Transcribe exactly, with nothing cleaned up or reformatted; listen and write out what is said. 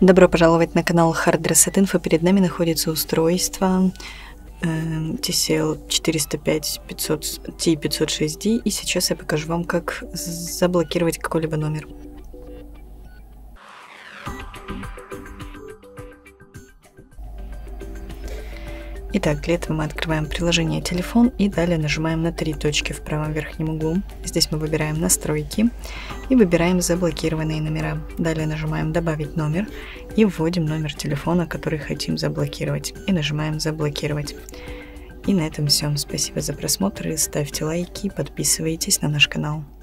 Добро пожаловать на канал Hard Reset Info. Перед нами находится устройство э, ти си эл четыреста пять ти пятьсот шесть ди, и сейчас я покажу вам, как заблокировать какой-либо номер. Итак, для этого мы открываем приложение «Телефон» и далее нажимаем на три точки в правом верхнем углу. Здесь мы выбираем «Настройки» и выбираем «Заблокированные номера». Далее нажимаем «Добавить номер» и вводим номер телефона, который хотим заблокировать. И нажимаем «Заблокировать». И на этом все. Спасибо за просмотр, ставьте лайки, подписывайтесь на наш канал.